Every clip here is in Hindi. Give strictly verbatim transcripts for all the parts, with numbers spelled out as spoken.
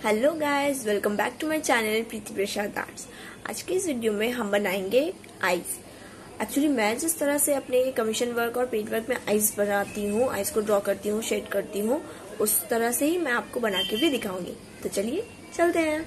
Hello guys, welcome back to my channel Preeti Prasad arts. आज के इस वीडियो में हम बनाएंगे आईज। एक्चुअली मैं जिस तरह से अपने कमीशन वर्क और पेंट वर्क में आईज बनाती हूँ, आईज को ड्रॉ करती हूँ, शेड करती हूँ, उस तरह से ही मैं आपको बना के भी दिखाऊंगी। तो चलिए चलते हैं।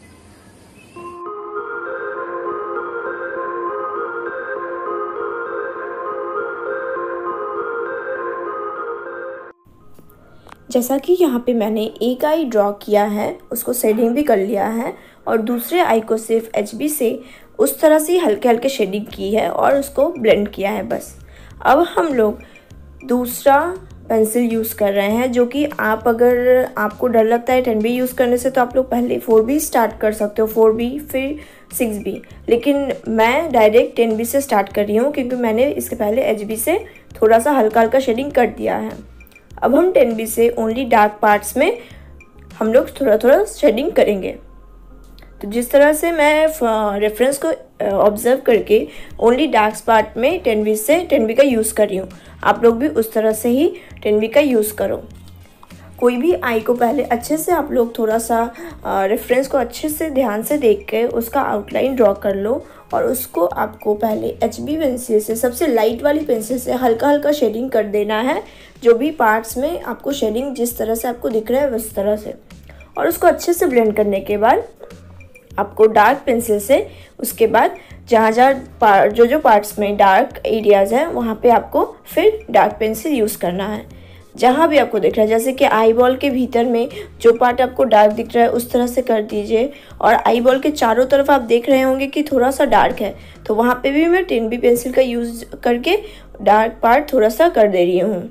जैसा कि यहाँ पे मैंने एक आई ड्रॉ किया है, उसको शेडिंग भी कर लिया है और दूसरे आई को सिर्फ एच बी से उस तरह से हल्के हल्के शेडिंग की है और उसको ब्लेंड किया है बस। अब हम लोग दूसरा पेंसिल यूज़ कर रहे हैं, जो कि आप अगर आपको डर लगता है टेन बी यूज़ करने से तो आप लोग पहले फोर बी स्टार्ट कर सकते हो, फोर बी फिर सिक्स बी, लेकिन मैं डायरेक्ट टेन बी से स्टार्ट कर रही हूँ क्योंकि मैंने इसके पहले एच बी से थोड़ा सा हल्का हल्का शेडिंग कर दिया है। अब हम टेन बी से ओनली डार्क पार्ट्स में हम लोग थोड़ा थोड़ा शेडिंग करेंगे। तो जिस तरह से मैं रेफरेंस को ऑब्जर्व करके ओनली डार्क पार्ट में टेन बी से टेन बी का यूज़ कर रही हूँ, आप लोग भी उस तरह से ही टेन बी का यूज़ करो। कोई भी आई को पहले अच्छे से आप लोग थोड़ा सा रेफरेंस को अच्छे से ध्यान से देख के उसका आउटलाइन ड्रॉ कर लो और उसको आपको पहले एच बी पेंसिल से, सबसे लाइट वाली पेंसिल से हल्का हल्का शेडिंग कर देना है, जो भी पार्ट्स में आपको शेडिंग जिस तरह से आपको दिख रहा है उस तरह से। और उसको अच्छे से ब्लेंड करने के बाद आपको डार्क पेंसिल से उसके बाद जहाँ जहाँ जो जो पार्ट्स में डार्क एरियाज़ हैं वहाँ पे आपको फिर डार्क पेंसिल यूज़ करना है। जहाँ भी आपको दिख रहा है, जैसे कि आई बॉल के भीतर में जो पार्ट आपको डार्क दिख रहा है उस तरह से कर दीजिए, और आई बॉल के चारों तरफ आप देख रहे होंगे कि थोड़ा सा डार्क है, तो वहाँ पे भी मैं टेन बी पेंसिल का यूज़ करके डार्क पार्ट थोड़ा सा कर दे रही हूँ।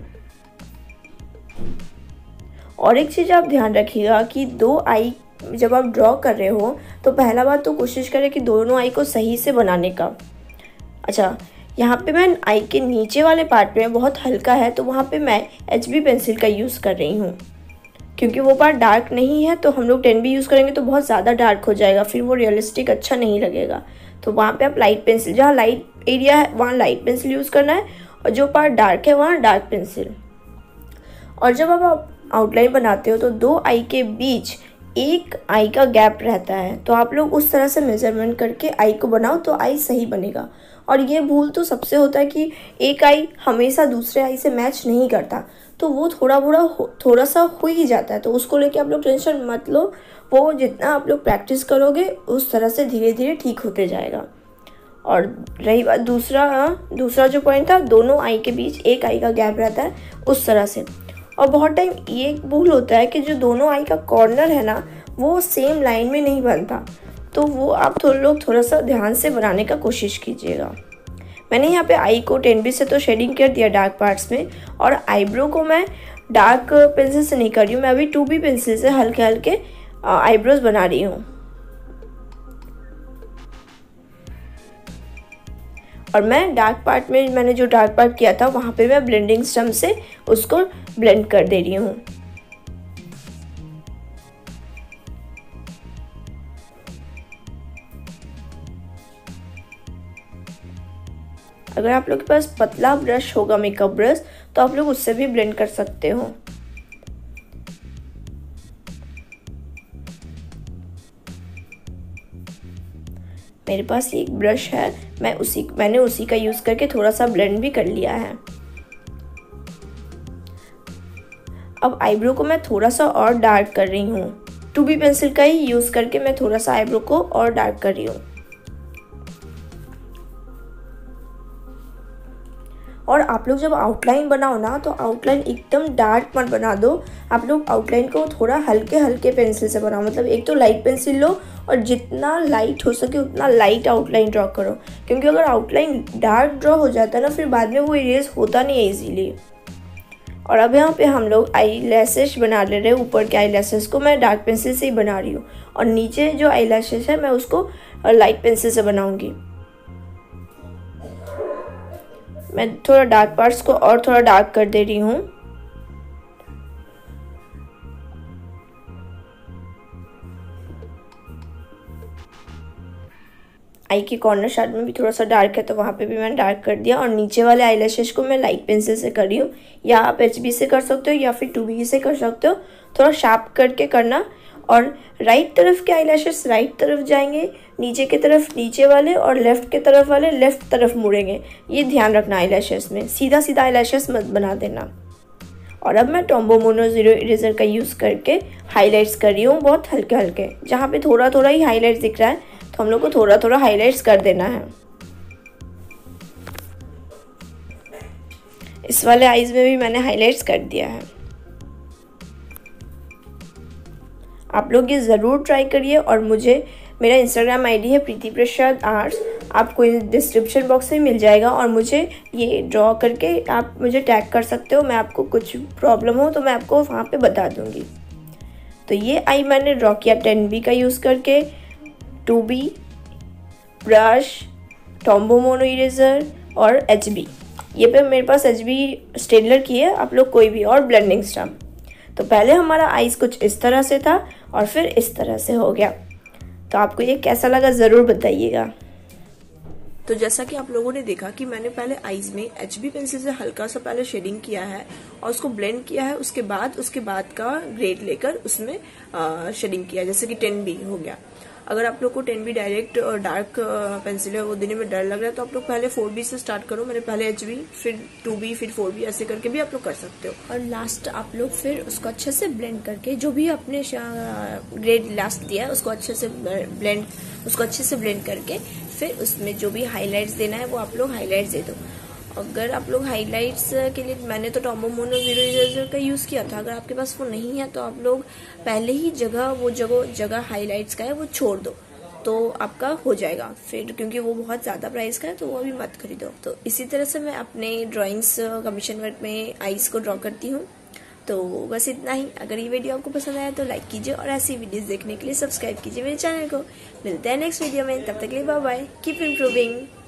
और एक चीज़ आप ध्यान रखिएगा कि दो आई जब आप ड्रॉ कर रहे हो तो पहला बात तो कोशिश करें कि दोनों आई को सही से बनाने का। अच्छा, यहाँ पे मैं आई के नीचे वाले पार्ट में बहुत हल्का है तो वहाँ पे मैं एच बी पेंसिल का यूज़ कर रही हूँ, क्योंकि वो पार्ट डार्क नहीं है तो हम लोग टेन बी यूज़ करेंगे तो बहुत ज़्यादा डार्क हो जाएगा, फिर वो रियलिस्टिक अच्छा नहीं लगेगा। तो वहाँ पे आप लाइट पेंसिल, जहाँ लाइट एरिया है वहाँ लाइट पेंसिल यूज़ करना है, और जो पार्ट डार्क है वहाँ डार्क पेंसिल। और जब आप आउटलाइन बनाते हो तो दो आई के बीच एक आई का गैप रहता है, तो आप लोग उस तरह से मेजरमेंट करके आई को बनाओ तो आई सही बनेगा। और ये भूल तो सबसे होता है कि एक आई हमेशा दूसरे आई से मैच नहीं करता, तो वो थोड़ा बड़ा थोड़ा सा हो ही जाता है, तो उसको लेके आप लोग टेंशन मत लो। वो जितना आप लोग प्रैक्टिस करोगे उस तरह से धीरे धीरे ठीक होते जाएगा। और रही बात दूसरा दूसरा जो पॉइंट था, दोनों आई के बीच एक आई का गैप रहता है उस तरह से। और बहुत टाइम ये भूल होता है कि जो दोनों आई का कॉर्नर है ना वो सेम लाइन में नहीं बनता, तो वो आप थोड़े लोग थोड़ा सा ध्यान से बनाने का कोशिश कीजिएगा। मैंने यहाँ पे आई को टेन बी से तो शेडिंग कर दिया डार्क पार्ट्स में, और आईब्रो को मैं डार्क पेंसिल से नहीं कर रही हूँ, मैं अभी टू बी पेंसिल से हल्के हल्के आईब्रोज बना रही हूँ। और मैं डार्क पार्ट में मैंने जो डार्क पार्ट किया था वहाँ पे मैं ब्लेंडिंग स्टम्प से उसको ब्लेंड कर दे रही हूँ। अगर आप लोग के पास पतला ब्रश होगा, मेकअप ब्रश, तो आप लोग उससे भी ब्लेंड कर सकते हो। मेरे पास एक ब्रश है, मैं उसी मैंने उसी का यूज़ करके थोड़ा सा ब्लेंड भी कर लिया है। अब आईब्रो को मैं थोड़ा सा और डार्क कर रही हूँ, टू बी पेंसिल का ही यूज़ करके मैं थोड़ा सा आईब्रो को और डार्क कर रही हूँ। और आप लोग जब आउटलाइन बनाओ ना तो आउटलाइन एकदम डार्क मत बना दो, आप लोग आउटलाइन को थोड़ा हल्के हल्के पेंसिल से बनाओ। मतलब एक तो लाइट पेंसिल लो और जितना लाइट हो सके उतना लाइट आउटलाइन ड्रॉ करो, क्योंकि अगर आउटलाइन डार्क ड्रॉ हो जाता है ना फिर बाद में वो इरेज होता नहीं है ईजीली। और अब यहाँ पे हम लोग आई लैशेस बना ले रहे हैं। ऊपर के आई लैशेस को मैं डार्क पेंसिल से ही बना रही हूँ, और नीचे जो आई लैशेस है मैं उसको लाइट पेंसिल से बनाऊँगी। मैं थोड़ा डार्क पार्ट्स को और थोड़ा डार्क कर दे रही हूँ। आई के कॉर्नर साइड में भी थोड़ा सा डार्क है तो वहाँ पे भी मैंने डार्क कर दिया, और नीचे वाले आई लैशेस को मैं लाइट पेंसिल से कर रही हूँ, या आप एच बी से कर सकते हो या फिर टू बी से कर सकते हो। थोड़ा शार्प करके करना, और राइट तरफ के आईलैशेस राइट तरफ जाएंगे, नीचे की तरफ नीचे वाले और लेफ़्ट के तरफ वाले लेफ़्ट तरफ मुड़ेंगे। ये ध्यान रखना आईलैशेस में, सीधा सीधा आईलैशेस मत बना देना। और अब मैं टॉम्बो मोनो ज़ीरो इरेज़र का यूज़ करके हाइलाइट्स कर रही हूँ, बहुत हल्के हल्के। जहाँ पे थोड़ा थोड़ा ही हाईलाइट्स दिख रहा है तो हम लोग को थोड़ा थोड़ा हाईलाइट्स कर देना है। इस वाले आईज में भी मैंने हाइलाइट्स कर दिया है। आप लोग ये ज़रूर ट्राई करिए। और मुझे मेरा इंस्टाग्राम आईडी है प्रीति प्रसाद आर्ट्स, आपको डिस्क्रिप्शन बॉक्स में मिल जाएगा। और मुझे ये ड्रॉ करके आप मुझे टैग कर सकते हो, मैं आपको कुछ प्रॉब्लम हो तो मैं आपको वहाँ पे बता दूँगी। तो ये आई मैंने ड्रॉ किया टेन बी का यूज़ करके, two B, brush, Tombow mono eraser और एच बी। ये पे मेरे पास एच बी स्टेडलर की है, आप लोग कोई भी, और ब्लेंडिंग स्टम्प। तो पहले हमारा आइस कुछ इस तरह से था और फिर इस तरह से हो गया। तो आपको ये कैसा लगा ज़रूर बताइएगा। तो जैसा कि आप लोगों ने देखा कि मैंने पहले आईज में एच बी पेंसिल से हल्का सा पहले शेडिंग किया है और उसको ब्लेंड किया है। उसके बाद उसके बाद का ग्रेड लेकर उसमें शेडिंग किया, जैसे कि टेन बी हो गया। अगर आप लोग को टेन बी डायरेक्ट और डार्क पेंसिल है वो देने में डर लग रहा है तो आप लोग पहले फोर बी से स्टार्ट करो। मैंने पहले एच बी, फिर टू बी, फिर फोर बी, ऐसे करके भी आप लोग कर सकते हो। और लास्ट आप लोग फिर उसको अच्छे से ब्लेंड करके, जो भी आपने ग्रेड लास्ट दिया है उसको अच्छे से ब्लेंड उसको अच्छे से ब्लेंड करके फिर उसमें जो भी हाईलाइट्स देना है वो आप लोग हाईलाइट्स दे दो। अगर आप लोग हाइलाइट्स के लिए, मैंने तो टॉम्बो मोनो ज़ीरो इरेज़र का यूज़ किया था। अगर आपके पास वो नहीं है तो आप लोग पहले ही जगह वो जगह जगह हाइलाइट्स का है वो छोड़ दो तो आपका हो जाएगा फिर, क्योंकि वो बहुत ज़्यादा प्राइस का है तो वो अभी मत खरीदो। तो इसी तरह से मैं अपने ड्राइंग्स कमीशन वर्क में आइस को ड्रॉ करती हूँ। तो बस इतना ही। अगर ये वीडियो आपको पसंद आया तो लाइक कीजिए और ऐसी वीडियोस देखने के लिए सब्सक्राइब कीजिए मेरे चैनल को। मिलते हैं नेक्स्ट वीडियो में, तब तक के लिए बाय बाय, कीप इम्प्रूविंग।